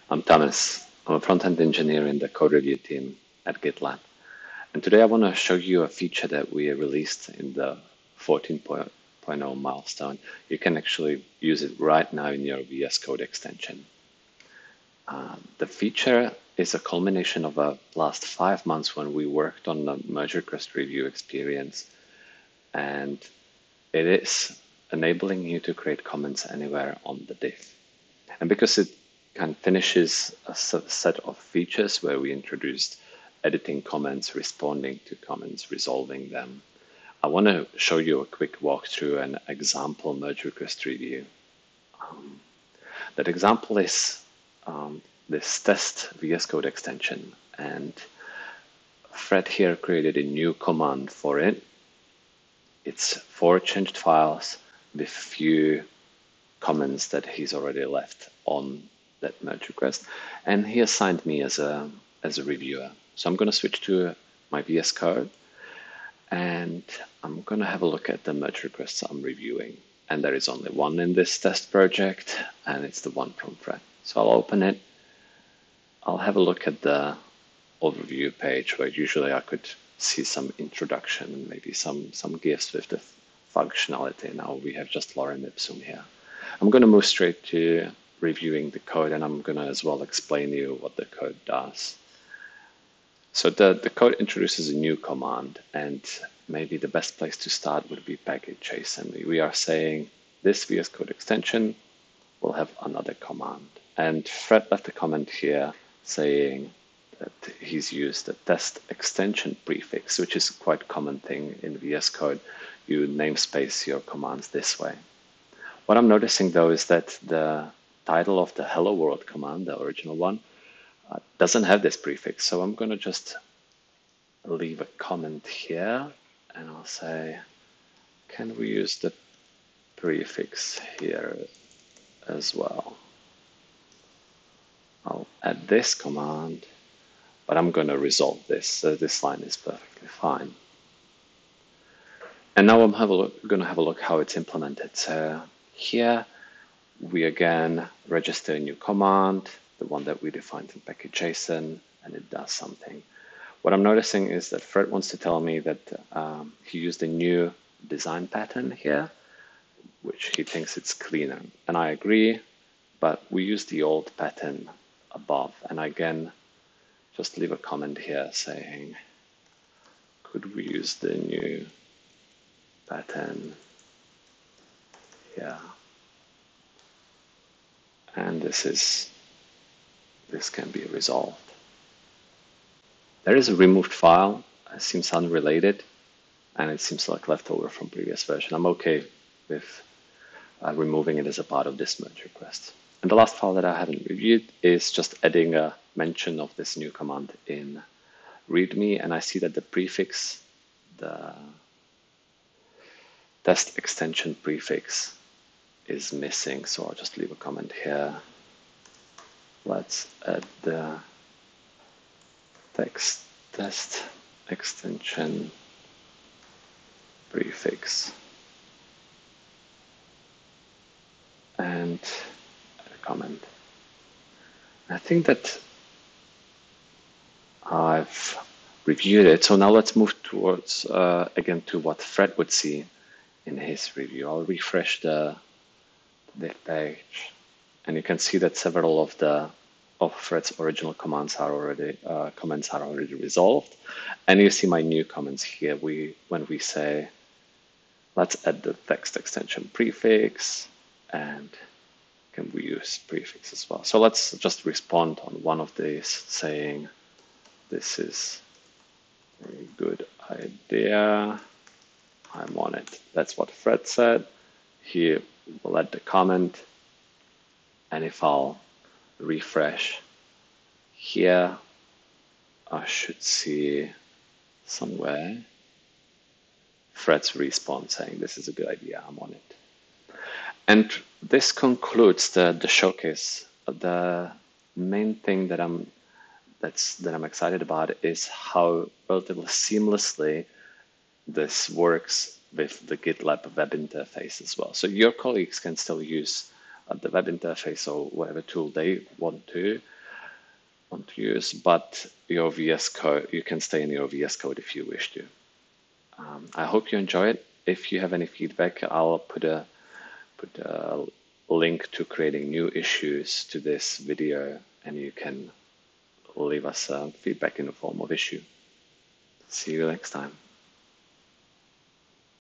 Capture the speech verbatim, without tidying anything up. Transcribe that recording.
I'm Thomas. I'm a front-end engineer in the code review team at GitLab. And today I want to show you a feature that we released in the fourteen point oh milestone. You can actually use it right now in your V S Code extension. Uh, the feature is a culmination of the last five months when we worked on the merge request review experience. And it is enabling you to create comments anywhere on the diff. And because it kind of finishes a set of features where we introduced editing comments, responding to comments, resolving them, I want to show you a quick walkthrough and example merge request review. Um, that example is um, this test V S Code extension, and Fred here created a new command for it. It's four changed files with few comments that he's already left on that merge request, and he assigned me as a as a reviewer. So I'm going to switch to my V S Code, and I'm going to have a look at the merge requests I'm reviewing. And there is only one in this test project, and it's the one from Fred. So I'll open it. I'll have a look at the overview page where usually I could see some introduction and maybe some some GIFs with the functionality. Now we have just lorem ipsum here. I'm going to move straight to reviewing the code, and I'm going to as well explain to you what the code does. So the, the code introduces a new command, and maybe the best place to start would be package.json. We are saying this V S Code extension will have another command. And Fred left a comment here saying that he's used the test extension prefix, which is quite a common thing in V S Code. You namespace your commands this way. What I'm noticing though is that the title of the hello world command, the original one, uh, doesn't have this prefix. So I'm going to just leave a comment here, and I'll say, can we use the prefix here as well? I'll add this command, but I'm going to resolve this. So this line is perfectly fine. And now I'm have a look, going to have a look how it's implemented. So here we again register a new command, the one that we defined in package.json, and it does something. What I'm noticing is that Fred wants to tell me that um, he used a new design pattern here, which he thinks it's cleaner. And I agree, but we use the old pattern above. And again, just leave a comment here saying, could we use the new pattern here? And this is, this can be resolved. There is a removed file. It seems unrelated, and it seems like leftover from previous version. I'm okay with uh, removing it as a part of this merge request. And the last file that I haven't reviewed is just adding a mention of this new command in README, and I see that the prefix, the test extension prefix, is missing. So I'll just leave a comment here. Let's add the text test extension prefix and add a comment. I think that I've reviewed it. So now let's move towards uh, again to what Fred would see in his review. I'll refresh the diff page, and you can see that several of the of Fred's original commands are already uh, comments are already resolved, and you see my new comments here. We when we say, let's add the text extension prefix, and can we use prefix as well? So let's just respond on one of these, saying, this is a good idea. I'm on it. That's what Fred said. Here we'll add the comment, and if I'll refresh here, I should see somewhere Fred's response saying this is a good idea, I'm on it. And this concludes the, the showcase. The main thing that I'm that's that I'm excited about is how relatively seamlessly this works with the GitLab web interface as well. So your colleagues can still use uh, the web interface or whatever tool they want to, want to use, but your V S Code, you can stay in your V S Code if you wish to. Um, I hope you enjoy it. If you have any feedback, I'll put a put a link to creating new issues to this video, and you can leave us uh, feedback in the form of issue. See you next time.